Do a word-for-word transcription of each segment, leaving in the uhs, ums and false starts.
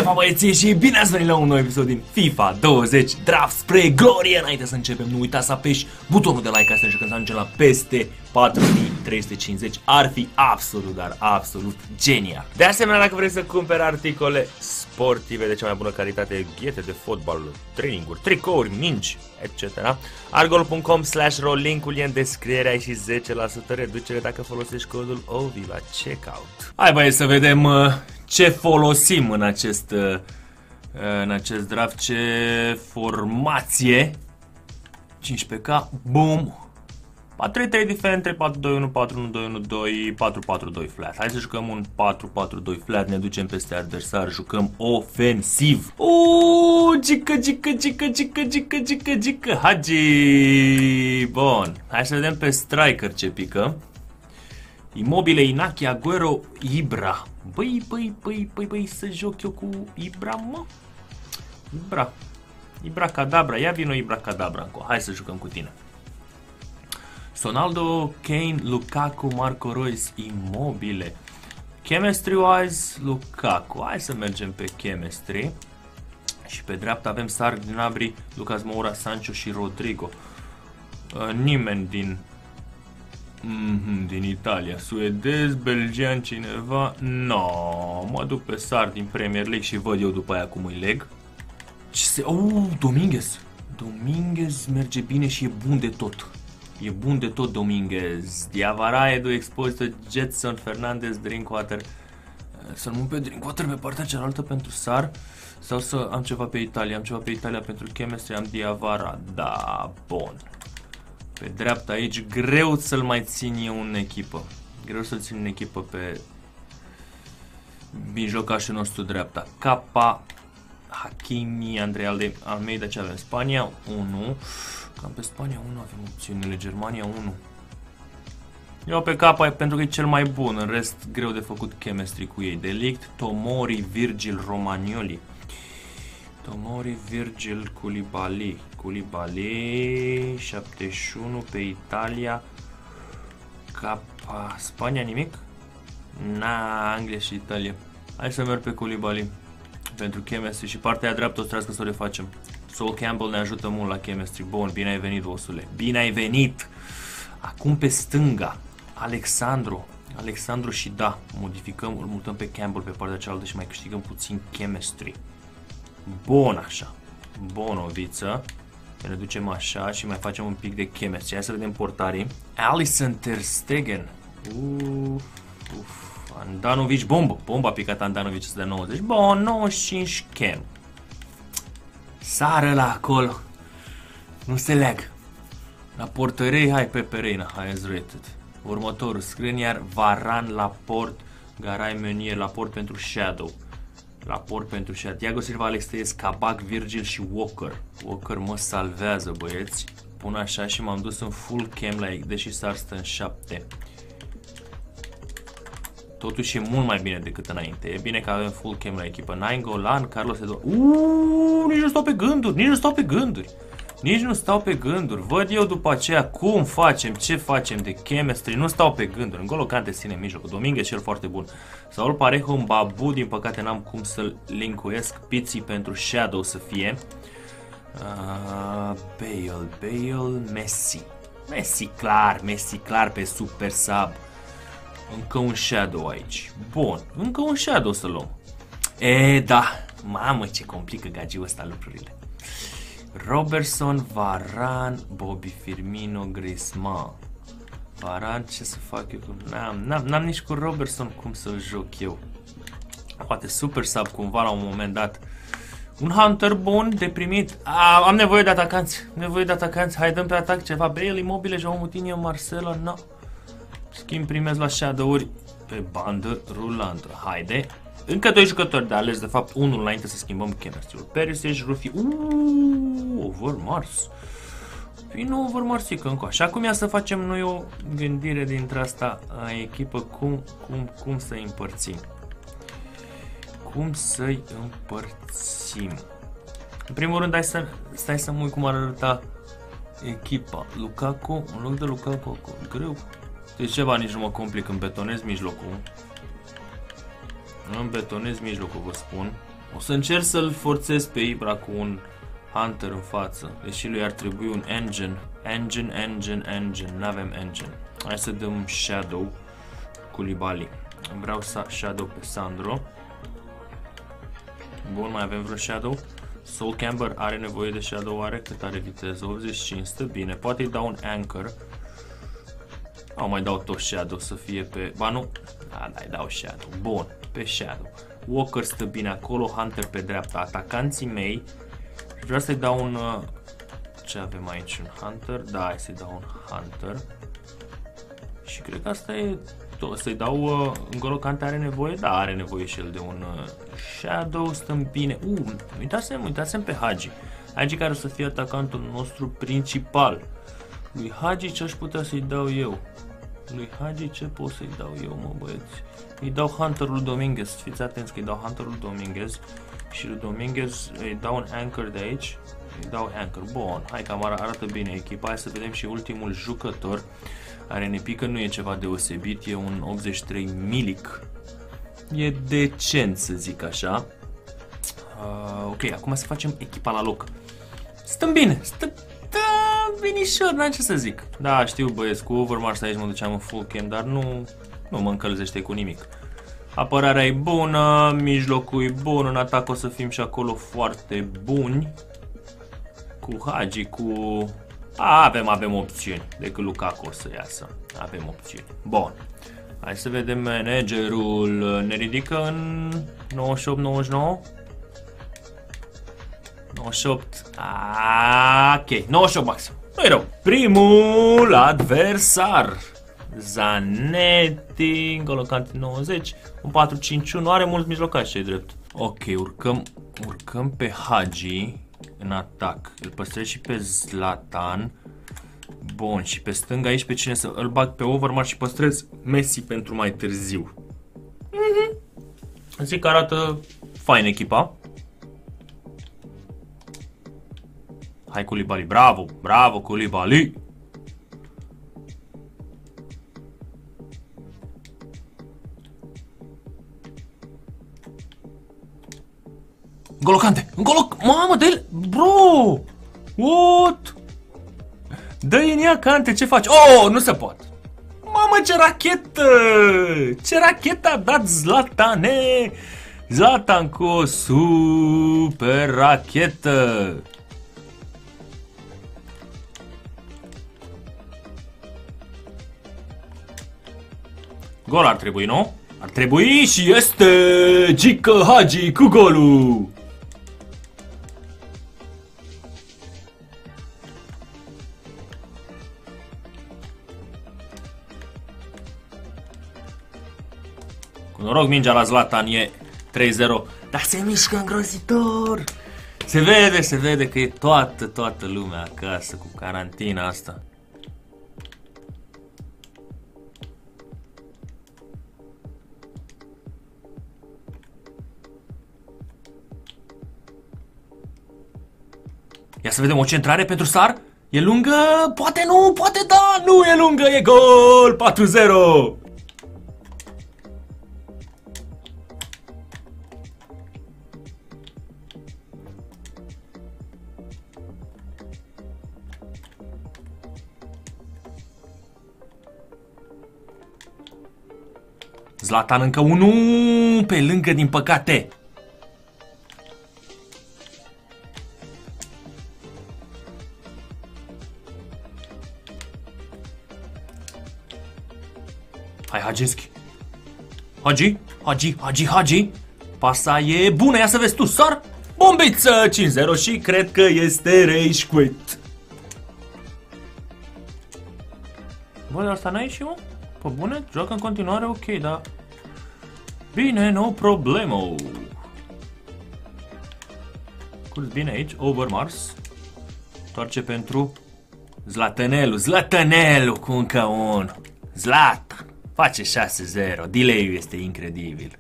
fac, băieții, și bine ați venit la un nou episod din FIFA douăzeci Draft spre glorie. Înainte să începem, nu uita să apeși butonul de like ca să ne jucăm să ajungem la peste patru mii trei sute cincizeci. Ar fi absolut, dar absolut genial. De asemenea, dacă vrei să cumperi articole sportive de cea mai bună calitate, ghete de fotbal, traininguri, tricouri, mingi, et cetera. Argol punct com slash ro, linkul e în descriere, ai și zece la sută reducere dacă folosești codul O V I la checkout. Hai, băieți, să vedem uh, ce folosim în acest, uh, în acest draft, ce formație. cincisprezece K, boom. patru trei trei defend, trei patru doi unu, patru unu doi unu doi, patru patru doi flat. Hai să jucăm un patru patru doi flat, ne ducem peste adversar, jucăm ofensiv. Uuuu, gică, gică, gică, gică, gică, gică, gică, hagi. Bun, hai să vedem pe striker ce pică. Immobile, Inaki, Aguero, Ibra. Băi, băi, băi, băi, băi, să joc eu cu Ibra, mă? Ibra. Ibra Cadabra, ia vino Ibra Cadabra încă. Hai să jucăm cu tine. Ronaldo, Kane, Lukaku, Marco Reus, Immobile. Chemistry-wise, Lukaku. Hai să mergem pe chemistry. Și pe dreapta avem Sarr, Gnabry, Lucas Moura, Sancho și Rodrigo. Uh, nimeni din... Mm-hmm, din Italia. Suedez, belgian, cineva? No, mă duc pe Sarr din Premier League și văd eu după aia cum îi leg. Ce se... Oh, Dominguez. Dominguez merge bine și e bun de tot. E bun de tot Dominguez. Diavara, Edu, Exposito, Jetson, Fernandez, Drinkwater. Să-l mun pe Drinkwater pe partea cealaltă pentru Sarr. Sau să am ceva pe Italia. Am ceva pe Italia pentru chemistry. Am Diavara. Da, bun. Pe dreapta aici greu să-l mai țin eu în echipă. Greu să-l țin în echipă pe mijlocașul nostru dreapta. Capa, Hakimi, Andrei Almeida. Ce avem? Spania unu. Cam pe Spania unu avem opțiunile, Germania unu. Eu pe capa pentru că e cel mai bun, în rest greu de făcut chemistry cu ei. Delict, Tomori, Virgil, Romagnoli. Tomori, Virgil, Koulibaly. Koulibaly, șaptezeci și unu pe Italia. Capa, Spania nimic? Na, Anglia și Italia. Hai să merg pe Koulibaly pentru chemistry și partea dreaptă o să trească să o refacem. Sol Campbell ne ajută mult la chemistry. Bun, bine ai venit, osule. Bine ai venit. Acum pe stânga, Alexandru. Alexandru și da, modificăm, îl mutăm pe Campbell pe partea cealaltă și mai câștigăm puțin chemistry. Bun așa. Bun, oviță. Ne ducem așa și mai facem un pic de chemistry. Hai să vedem portarii. Alisson, Ter Stegen. Uf, uf. Andanovic, bombă. Bomba a picat Andanovic de nouăzeci. Bun, nouăzeci și cinci chem. Sară la acolo. Nu se leagă. La portărei, hai Pepe Reina, hai as rated. Următorul, Skriniar, Varan, Laport, Garay, Meunier, Laport pentru Shadow. Laport pentru Shadow. Thiago Silva, Alex Telles, Kabak, Virgil și Walker. Walker mă salvează, băieți. Pun așa și m-am dus în full cam la ei, deși Sarr stă în șapte. Totuși e mult mai bine decât înainte. E bine că avem full cam la echipă. Nainggolan, Carlos Eduardo. Uuuu, nici nu stau pe gânduri, nici nu stau pe gânduri. Nici nu stau pe gânduri. Văd eu după aceea cum facem, ce facem de chemistry. Nu stau pe gânduri. N'Golo Kante ține în mijlocul. Dominguez și el foarte bun. Saul Parejo, Babu, din păcate n-am cum să-l linkuiesc. Pizzi pentru Shadow să fie. Uh, Bale, Bale, Messi. Messi clar, Messi clar pe super sub. Încă un Shadow aici. Bun, încă un Shadow să luăm. E, da. Mamă, ce complică gagiul ăsta lucrurile. Robertson, Varane, Bobby Firmino, Griezmann. Varane, ce să fac eu? N-am, n-am, n-am nici cu Robertson cum să-l joc eu. Poate super sub cumva la un moment dat. Un Hunter bun, deprimit. A, am nevoie de atacanți. Nevoie de atacanți. Hai, dăm pe atac ceva. Bale, Immobile, João Moutinho, Marcelo, no. Schimb, primez la shadow-uri pe bandă rulantă. Haide. Încă doi jucători de ales, de fapt unul înainte să schimbăm chemistry-ul. Perisic, Rufi. Uuuu, Overmars. Vino Overmars e că încă. Și acum ia să facem noi o gândire dintre asta a echipă. Cum, cum, cum să-i împărțim. Cum să-i împărțim. În primul rând, hai să, stai să mă uit cum ar arăta echipa. Lukaku, în loc de Lukaku, greu. Deci ceva nici nu mă complic, îmi betonez mijlocul. Îmi betonez mijlocul, vă spun. O să încerc să-l forțez pe Ibra cu un Hunter în față. Deși lui ar trebui un Engine. Engine, Engine, Engine. N-avem Engine. Hai să dăm Shadow Koulibaly. Vreau să Shadow pe Sandro. Bun, mai avem vreun Shadow? Sol Campbell are nevoie de Shadow, are cât are viteză? optzeci și cinci, stă bine. Poate îi dau un Anchor. Au mai dau tot Shadow să fie pe... Ba nu. A, da, îi dau Shadow. Bun, pe Shadow. Walker stă bine acolo, Hunter pe dreapta. Atacanții mei. Vreau să-i dau un... Ce avem aici? Un Hunter? Da, hai să-i dau un Hunter. Și cred că asta e tot. Să-i dau... Uh, N'Golo Kante are nevoie? Da, are nevoie și el de un uh, Shadow. Stăm bine. Uh, uitați-mi, uitați-mi pe Hagi. Hagi care o să fie atacantul nostru principal. Lui Hagi ce aș putea să-i dau eu? Lui Hagi ce pot să-i dau eu, mă băieți? Îi dau Hunterul Dominguez. Fiți atenți că îi dau Hunterul Dominguez. Și lui Dominguez îi dau un Anchor de aici. Îi dau Anchor. Bun, hai că arată bine echipa. Hai să vedem și ultimul jucător. Are ne pică, nu e ceva deosebit. E un optzeci și trei Milik. E decent, să zic așa. uh, Ok, acum să facem echipa la loc. Stăm bine. Stăm da, binișor, n-am ce să zic. Da, știu băieți, cu Overmars aici mă duceam în full cam. Dar nu, nu mă încălzește cu nimic. Apărarea e bună, mijlocul e bun, în atac o să fim și acolo foarte buni. Cu Hagi, cu... A, avem, avem opțiuni, decât Lukaku o să iasă. Avem opțiuni. Bun. Hai să vedem managerul. Ne ridică în nouăzeci și opt nouăzeci și nouă? nouăzeci și opt. A, ok, nouăzeci și opt maxim. Nu-i rău. Primul adversar. Zanetti, N'Golo Kante nouăzeci, un patru cinci unu, are mulți mijlocași, ce-i drept. Ok, urcăm, urcăm pe Hagi în atac. Îl păstrez și pe Zlatan. Bun, și pe stânga aici pe cine să îl bag pe Overmars și păstrez Messi pentru mai târziu. Mm-hmm. Zic că arată fain echipa. Hai Koulibaly, bravo, bravo Koulibaly. N'Golo Kante, N'Golo, mamă, dă-i, bro, what? Dă-i în ea, Kante, ce faci? Oh, nu se poate. Mamă, ce rachetă, ce rachetă a dat Zlatane, Zlatan cu o super rachetă. Gol ar trebui, nu? Ar trebui și este Gică Hagi cu golul. Cu noroc mingea la Zlatan e trei zero. Dar se mișcă îngrozitor. Se vede, se vede că e toată, toată lumea acasă cu carantina asta. Ia să vedem o centrare pentru Sar. E lungă? Poate nu, poate da. Nu e lungă, e gol. patru zero. Zlatan încă unul pe lângă, din păcate. Hai Haginski. Hagi, Hagi, Hagi, Hagi. Pasa e bună, ia să vezi tu, Sar. Bombiță, cinci zero și cred că este rage quit. Bă, dar asta n-ai și eu? Pe bune? Joacă în continuare? Ok, da. Bine, no problemo. Curs bine aici, Overmars. Toarce pentru Zlatanelu, Zlatanelu cu încă un. Zlatan. Face șase zero. Delay-ul este incredibil.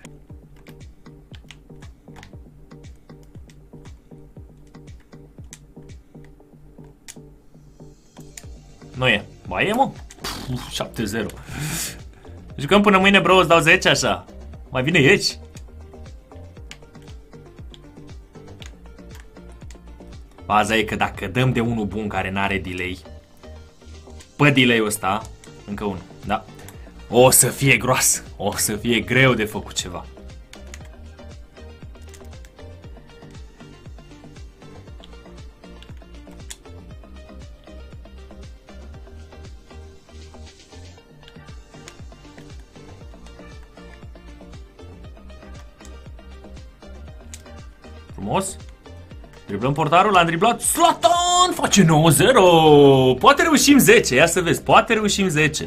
Nu e. Ba e, mă? șapte zero. Jucăm până mâine, bro, îți dau zece așa. Mai bine ieși. Faza e că dacă dăm de unul bun care n-are delay, pe delay-ul ăsta, încă unul, da? O să fie groasă, o să fie greu de făcut ceva. Frumos. Driblăm portarul, l-am driblat. Zlatan face nouă zero. Poate reușim zece, ia să vezi. Poate reușim zece.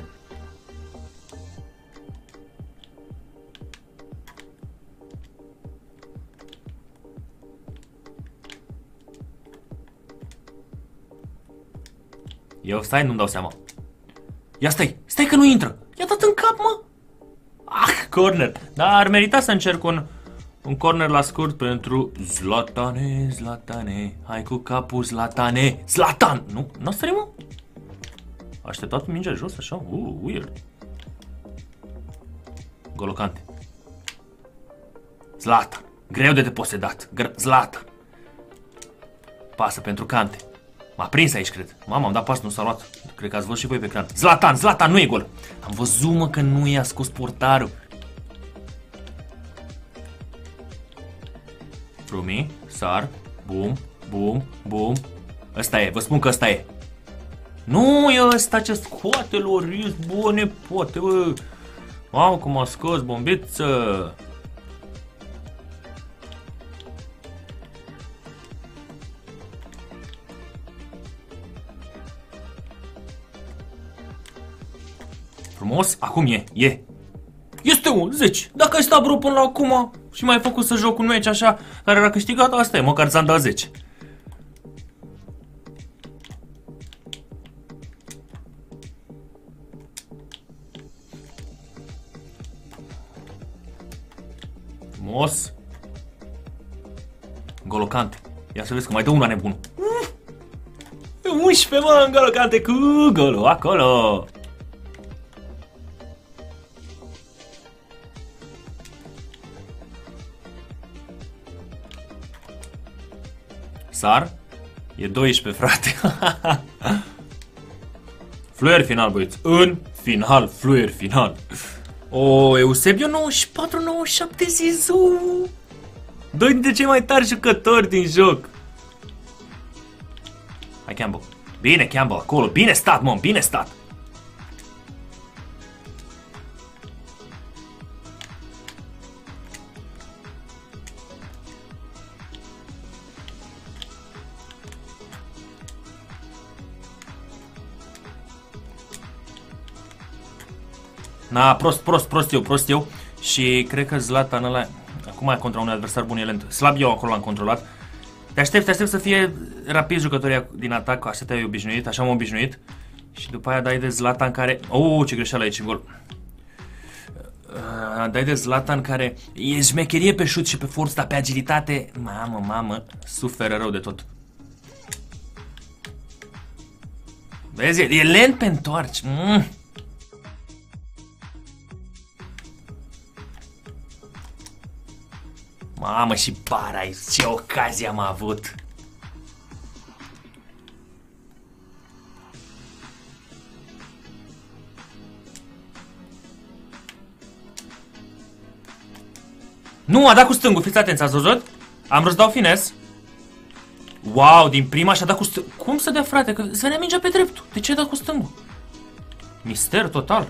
E offside, nu-mi dau seama. Ia stai, stai că nu intră. I-a dat în cap, mă. Ah, corner. Dar ar merita să încerc un... Un corner la scurt pentru Zlatane, Zlatane, hai cu capul Zlatane, Zlatan! Nu, n-a sărit, mă? A așteptat mingea jos, așa? Uh, weird. Golocante. Zlatan, greu de deposedat, Zlatan. Pasă pentru Cante. M-a prins aici, cred. Mama, am dat pas, nu s-a luat. Cred că ați văzut și voi pe ecran. Zlatan, Zlatan, nu e gol. Am văzut, mă, că nu i-a scos portarul. Rumi, sar, bum, bum, bum. Ăsta e, vă spun că ăsta e. Nu e ăsta ce scoate Loris, bune poate, bă. Mamă, cum a scos bombiță. Frumos, acum e, e. Este un zece. Dacă ai stat bro până la acum și mai ai făcut să joc un meci așa care era câștigat, asta e, măcar ți-am dat zece. Frumos. Golocante. Ia să vezi că mai dă una nebună. unsprezece, mă, Golocante cu golul acolo. Sar. E doisprezece, frate. Fluier final, băieți. În final, fluier final. O, Eusebio nouăzeci și patru nouăzeci și șapte Zizou. Doi dintre cei mai tari jucători din joc. Hai, Campbell. Bine, Campbell, acolo. Bine stat, mă, bine stat. Na, prost, prost, prost eu, prost eu. Și cred că Zlatan ăla, acum contra un adversar bun e lent. Slab eu acolo l-am controlat. Te aștept, te aștept să fie rapid jucătorii din atac, așa te-ai obișnuit, așa m-am obișnuit. Și după aia dai de Zlatan care... Oh, ce greșeală aici în gol. Uh, dai de Zlatan care e șmecherie pe șut și pe forță, dar pe agilitate, mamă, mamă, suferă rău de tot. Vezi, e lent pe întoarci. Mm. Mamă, și para, ce ocazie am avut. Nu, a dat cu stângul, fiți atenți, ați văzut? Am răsdau fines. Wow, din prima și-a dat cu stângul. Cum să dea, frate? Că îți venea mingea pe dreptul. De ce a dat cu stângul? Mister total.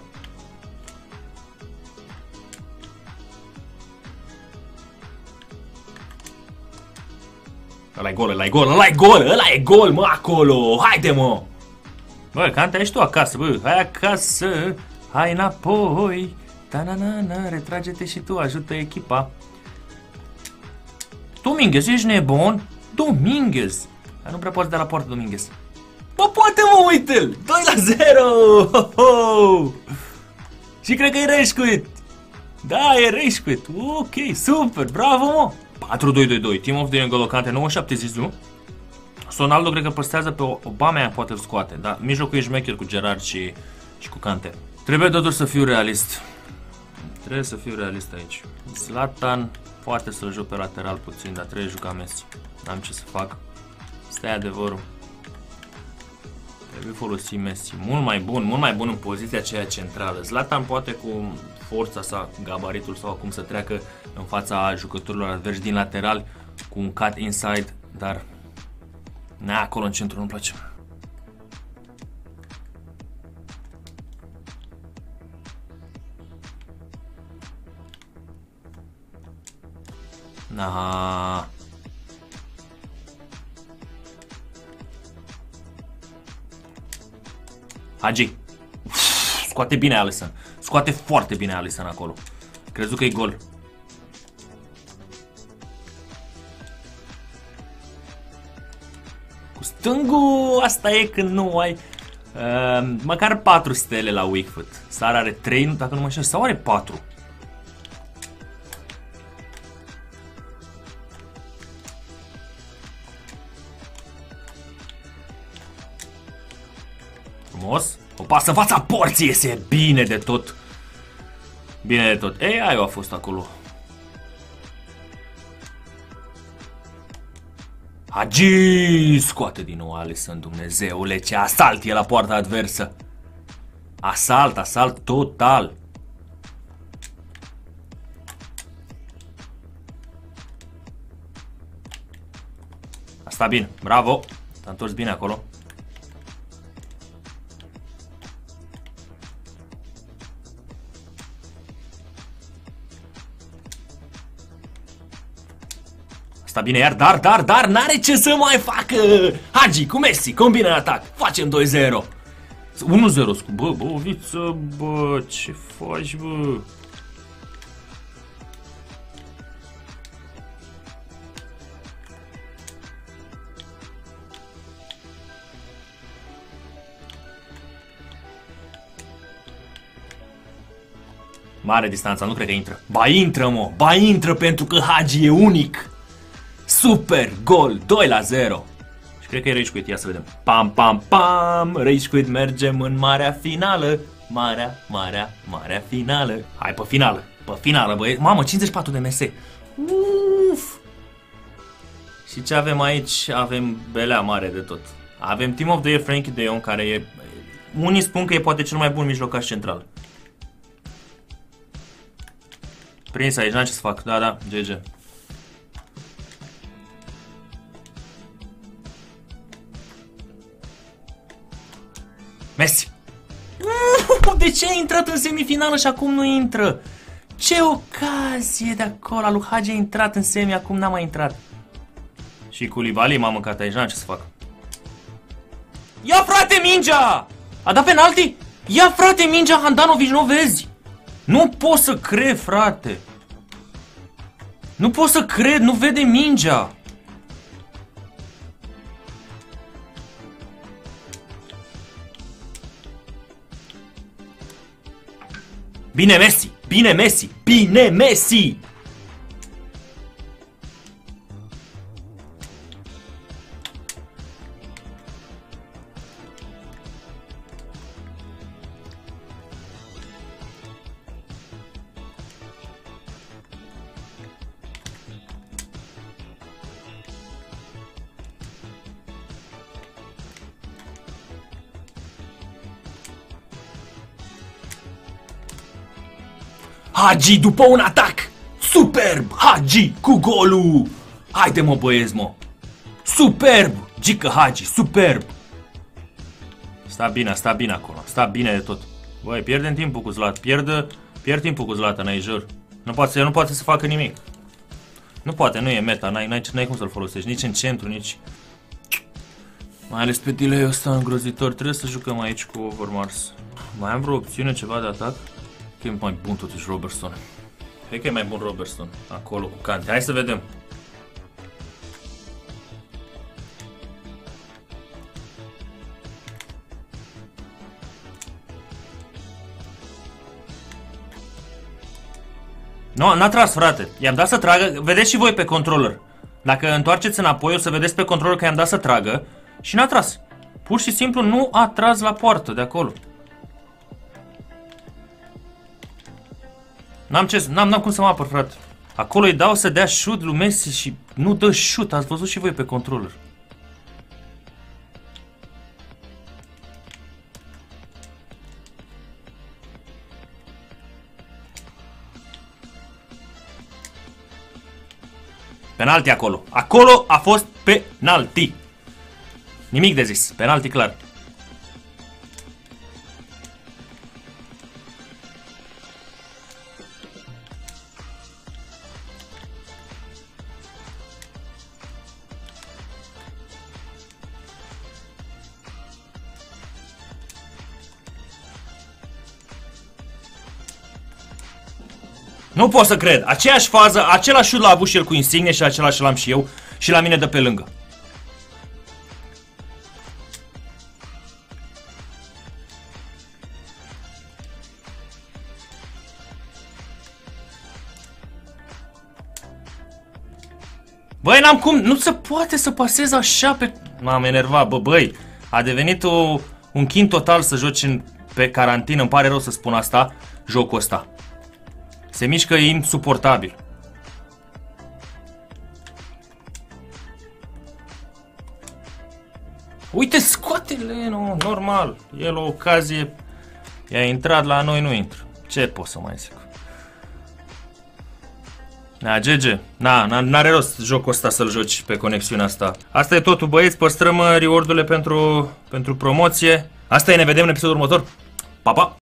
Ăla e gol, ăla e gol, ăla e gol, ăla e gol, mă, acolo. Haide, mă. Bă, Cante, ești tu acasă, bă. Hai acasă. Hai înapoi. Ta-na-na-na, retrage-te și tu, ajută echipa. Dominguez, ești nebun? Dominguez. Dar nu prea poți de la poartă, Dominguez. Bă, poate, mă, uite-l. doi la zero. Ho, ho. Și cred că e Rashquit. Da, e Rashquit. Ok, super, bravo, mă. patru doi doi doi, Team of the N'Golo Kante, nouăzeci și șapte Zizou. Sonaldo cred că păstrează pe Obama, poate îl scoate, dar mijlocul e șmecher cu Gerard și, și cu Kante. Trebuie totuși să fiu realist. Trebuie să fiu realist aici. Zlatan poate să-l joc pe lateral puțin, dar trebuie juca Messi. N-am ce să fac. Asta e adevărul. Trebuie folosi Messi. Mult mai bun, mult mai bun în poziția aceea centrală. Zlatan poate cu forța sa, gabaritul sau cum să treacă în fața jucătorilor adversi din lateral cu un cut inside, dar na, acolo în centru nu-mi place. Na. Hagi. Uf, scoate bine Alisson. Scoate foarte bine Alisson acolo. Crezut că e gol. Cu stângul, asta e când nu ai uh, măcar patru stele la weak foot. Sara are trei, dacă nu mă înșel, sau are patru. Frumos. O pasă în fața porții, iese bine de tot. Bine de tot. Ei, aia a fost acolo. Hagi! Scoate din nou Alisson, Dumnezeule, ce asalt e la poarta adversă. Asalt, asalt total. Asta bine, bravo. S-a întors bine acolo. Sta bine iar, dar, dar, dar, n-are ce să mai facă! Hagi cu Messi, combină în atac, facem doi zero. unu zero, bă, bă, Oviță, bă, ce faci, bă? Mare distanța, nu cred că intră. Ba intră, mă, ba intră pentru că Hagi e unic. Super gol, doi la zero. Și cred că e Rage Quit, ia să vedem. Pam, pam, pam, Rage Quit, mergem în marea finală. Marea, marea, marea finală. Hai pe finală, pe finală, băieți. Mamă, cincizeci și patru de M S. Uf. Și ce avem aici? Avem belea mare de tot. Avem Team of the Year Frenkie de Jong, care e... Unii spun că e poate cel mai bun mijlocaș central. Prins aici, n-am ce să fac. Da, da, G G. Messi! De ce a intrat în semifinală și acum nu intră? Ce ocazie de acolo! Lui Hagi a intrat în semi, acum n-a mai intrat. Și Koulibaly m-a mâncat aici, n-am ce să fac. Ia, frate, mingea! A dat penalti? Ia, frate, mingea, Handanovic, nu vezi? Nu pot să cred, frate. Nu pot să cred, nu vede mingea. Bine Messi, bine Messi, bine Messi! Hagi după un atac! Superb! Hagi cu golul! Haide mă băieți, mă! Superb! Gică Hagi, superb! Sta bine, sta bine acolo, sta bine de tot. Băi, pierdem timpul cu Zlatan, pierd, pierd timpul cu Zlatan, ai jur. Nu poate, nu poate să facă nimic. Nu poate, nu e meta, n-ai cum să-l folosești, nici în centru, nici... Mai ales pe delay-ul ăsta îngrozitor, trebuie să jucăm aici cu Overmars. Mai am vreo opțiune, ceva de atac? Că e mai bun totuși Robertson. Cred că e mai bun Robertson. Acolo cu Kante. Hai să vedem. Nu, n-a tras, frate. I-am dat să tragă. Vedeți și voi pe controller. Dacă întoarceți înapoi, o să vedeți pe controller că i-am dat să tragă. Și n-a tras. Pur și simplu nu a tras la poartă de acolo. N-am ce, n-am, n-am cum să mă apăr, frate. Acolo îi dau să dea shoot lui Messi și nu dă shoot. Ați văzut și voi pe controller. Penalti acolo. Acolo a fost penalti. Nimic de zis. Penalti clar. Nu pot să cred. Aceeași fază, același șut l-a avut și el cu Insigne și același l-am și eu și la mine de pe lângă. Băi, n-am cum, nu se poate să pasez așa pe... M-am enervat, bă, băi. A devenit o, un chin total să joci în, pe carantină, îmi pare rău să spun asta, jocul ăsta. Se mișcă insuportabil. Uite, scoate-le, nu, normal. El o ocazie, i-a intrat, la noi nu intră. Ce pot să mai zic? Da, G G. Na, n-are rost jocul ăsta să-l joci pe conexiunea asta. Asta e totul, băieți, păstrăm reward-urile pentru, pentru promoție. Asta e, ne vedem în episodul următor. Pa, pa!